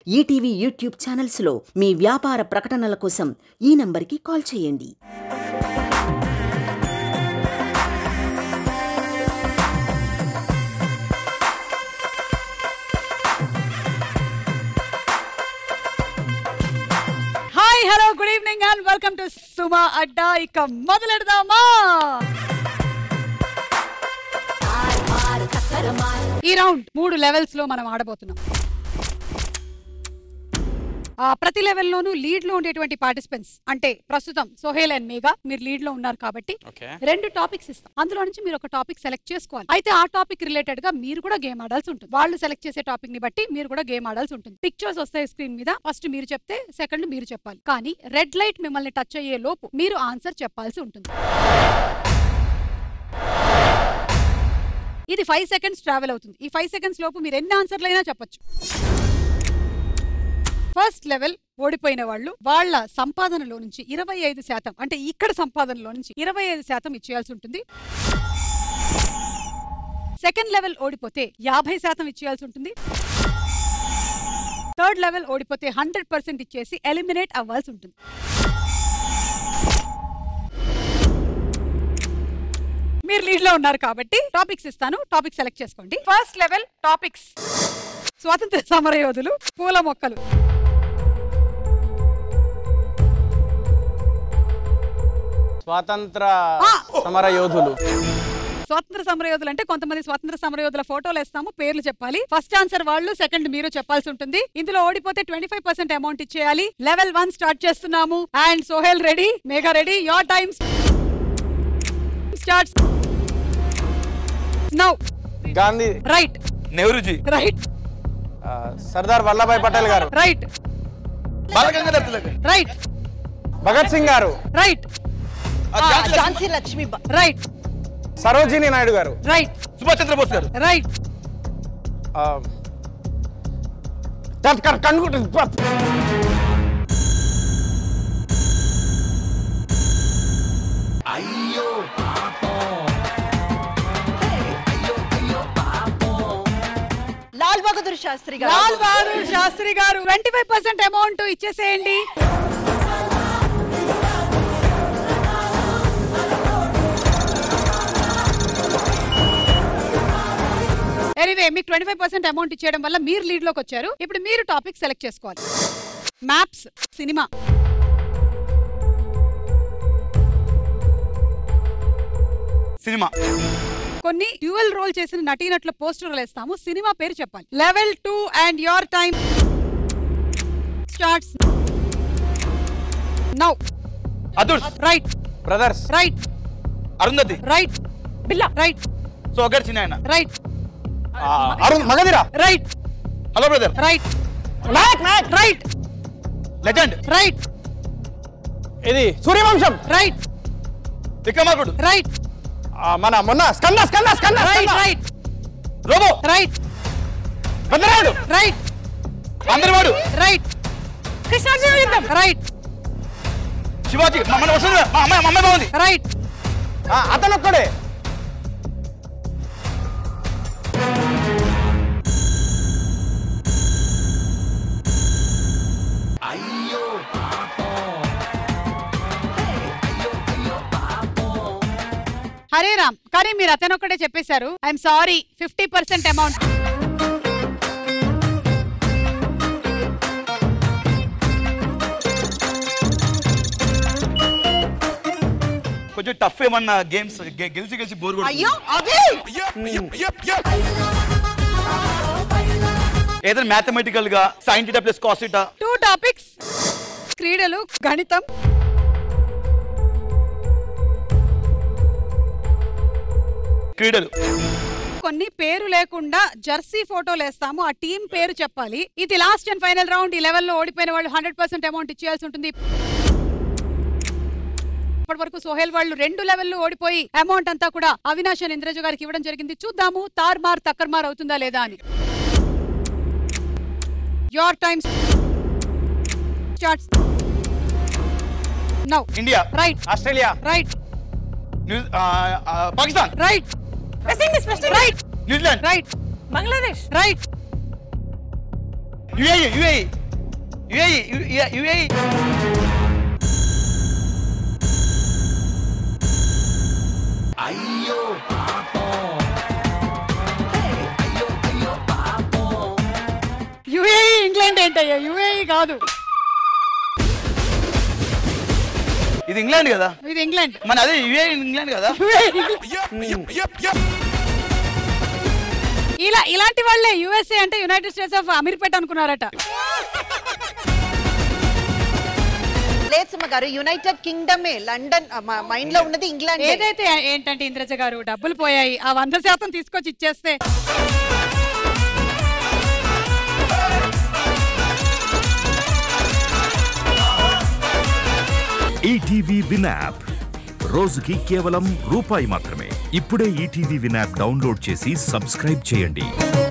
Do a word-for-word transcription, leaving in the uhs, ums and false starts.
ETV YouTube ఛానల్స్లో మీ వ్యాపార ప్రకటనల కోసం ఈ నంబర్కి కాల్ చేయండి. Hi hello good evening and welcome to Suma Adda. ఇక మొదలెడదామా? ఈ రౌండ్ మూడు లెవెల్స్ లో మనం ఆడబోతున్నాం. ప్రతి లెవెల్లోనూ లీడ్ లో ఉండేటువంటి పార్టిసిపెంట్స్ అంటే ప్రస్తుతం సోహేల్ అండ్ మేఘా మీరు లీడ్ లో ఉన్నారు కాబట్టి రెండు టాపిక్స్ ఇస్తాం. అందులో నుంచి మీరు ఒక టాపిక్ సెలెక్ట్ చేసుకోవాలి. అయితే ఆ టాపిక్ రిలేటెడ్ గా మీరు కూడా గేమ్ ఆడాల్సి ఉంటుంది. వాళ్ళు సెలెక్ట్ చేసే టాపిక్ ని బట్టి మీరు కూడా గేమ్ ఆడాల్సి ఉంటుంది. పిక్చర్స్ వస్తాయి స్క్రీన్ మీద. ఫస్ట్ మీరు చెప్తే సెకండ్ మీరు చెప్పాలి. కానీ రెడ్ లైట్ మిమ్మల్ని టచ్ అయ్యే లోపు మీరు ఆన్సర్ చెప్పాల్సి ఉంటుంది. ఇది ఫైవ్ సెకండ్స్ ట్రావెల్ అవుతుంది. ఈ ఫైవ్ సెకండ్స్ లోపు మీరు ఎన్ని ఆన్సర్లు అయినా చెప్పొచ్చు. ఫస్ట్ లెవెల్ ఓడిపోయిన వాళ్ళు వాళ్ళ సంపాదనలో నుంచి ఇరవై ఐదు శాతం అంటే ఇక్కడ సంపాదనలో నుంచి ఇరవై ఐదు శాతం ఇచ్చేయాల్సి ఉంటుంది. సెకండ్ లెవెల్ ఓడిపోతే యాభై శాతం ఇచ్చేయాల్సి ఉంటుంది. థర్డ్ లెవెల్ ఓడిపోతే హండ్రెడ్ పర్సెంట్ ఇచ్చేసి ఎలిమినేట్ అవ్వాల్సి ఉంటుంది. మీరు లీడ్ లో ఉన్నారు కాబట్టి టాపిక్స్ ఇస్తాను. టాపిక్ సెలెక్ట్ చేసుకోండి. ఫస్ట్ లెవెల్ టాపిక్స్: స్వాతంత్ర సమరయోధులు, పూల మొక్కలు. స్వాతంత్ర సమర యోధులు. స్వాతంత్ర సమరయోధులు అంటే కొంతమంది స్వాతంత్ర సమరయోధుల ఫోటోలు వేస్తాము, పేర్లు చెప్పాలి. ఫస్ట్ ఆన్సర్ వాళ్ళు, సెకండ్ మీరు చెప్పాల్సి ఉంటుంది. ఇందులో ఓడిపోతే ట్వంటీ ఫైవ్ పర్సెంట్ అమౌంట్ ఇచ్చేయాలి. లెవెల్ వన్ స్టార్ట్ చేస్తున్నాము. And Sohel ready, Megha ready. Your time starts now. Gandhi right. Nehruji right. Sardar Vallabhbhai Patel గారు. రైట్. బాలగంగాధర్ తిలక్. రైట్. భగత్ సింగ్ గారు. రైట్. ఝాన్సీ లక్ష్మి. రైట్. సరోజిని నాయుడు గారు. రైట్. సుభాష్ చంద్రబోస్ గారు. రైట్. లాల్ బహదూర్ శాస్త్రి గారు. లాల్ బహదూర్ శాస్త్రి గారు. ట్వంటీ ఫైవ్ పర్సెంట్ అమౌంట్ ఇచ్చేసేయండి. ఎనీవే మీకు ట్వంటీ ఫైవ్ పర్సెంట్ అమౌంట్ ఇచ్చేయడం వల్ల మీరు లీడ్ లోకి వచ్చారు. ఇప్పుడు మీరు టాపిక్ సెలెక్ట్ చేసుకోవాలి. Maps, cinema. సినిమా. కొన్ని డ్యూయల్ రోల్ చేసిన నటీనటుల పోస్టర్లు వేస్తాము. సినిమా పేరు చెప్పాలి. Level two and your time starts now. Adhurs. Right. Brothers. Right. Arundhati. Right. Billa. Right. Soggade Chinnayana. Right. Arun Magadheera. Right. Hello brother. Right. Nayak Nayak. Right. Legend. Right. ఇది సూర్యవంశం. రైట్. విక్రమార్కుడు. రైట్. మన మొన్న Skanda Skanda Skanda. Right. Right. Robot. Right. Bhadrarayudu. Right. Andarivaadu. Right. Krishnarjuna Yuddham. Right. Sivaji. మన వస్తుంది. మా అమ్మాయి మా అమ్మాయి బాగుంది. రైట్. అతను ఒక్కడే. హరే రామ్. కానీ మీరు అతనొక్కడే చెప్పేశారు. I'm sorry. Fifty percent amount. కొంచెం టఫ్ ఏమన్నా గేమ్స్ గెలిచి గెలిచి బోర్ కొడుతుంది. అయ్యో అవి ఏదైనా మ్యాథమెటికల్ గా sine theta plus cos theta. Two topics: క్రీడలు, గణితం. క్రీడలు. కొన్ని పేరు లేకుండా జెర్సీ ఫోటోలు వేస్తాము. ఆ టీం పేరు చెప్పాలి. ఇది లాస్ట్ అండ్ ఫైనల్ రౌండ్. ఈ లెవెల్లో ఓడిపోయిన వాళ్ళు హండ్రెడ్ పర్సెంట్ అమౌంట్ ఇచ్చేయాల్సి ఉంటుంది. ఇప్పటి వరకు సోహెల్ వాళ్ళు రెండు లెవెల్లో ఓడిపోయి అమౌంట్ అంతా కూడా అవినాష్ అండ్ ఇంద్రజ గారికి ఇవ్వడం జరిగింది. చూద్దాము తార్మార్ తక్కర్మార్ అవుతుందా లేదా అని. Your time starts now. India. Right. Australia. Right. Pakistan. Right. West Indies. West Indies. Right. New Zealand. Right. Bangladesh. Right. UAE UAE UAE UAE అయ్యో యుఏఈ ఇంగ్లాండ్ ఏంటయ్యా? యుఏఈ కాదు, ఇది ఇంగ్లాండ్ కదా. ఇది ఇంగ్లాండ్. మన అదే యుఏఈ ఇంగ్లాండ్ కదా. ఇలా ఇలాంటి వాళ్ళే యుఎస్ఏ అంటే యునైటెడ్ స్టేట్స్ ఆఫ్ అమీర్పేట అనుకున్నారట. లేదు సుమ గారు, యునైటెడ్ కింగ్డమే లండన్ మైండ్ లో ఉన్నది ఇంగ్లాండ్. ఏదైతే ఏంటంటే ఇంద్రజ గారు డబ్బులు పోయాయి, ఆ వంద శాతం తీసుకొచ్చి ఇచ్చేస్తే. ఈటీవీ విన్ యాప్ రోజుకి కేవలం రూపాయి మాత్రమే. ఇప్పుడే ఈటీవీ విన్ యాప్ డౌన్లోడ్ చేసి సబ్స్క్రైబ్ చేయండి.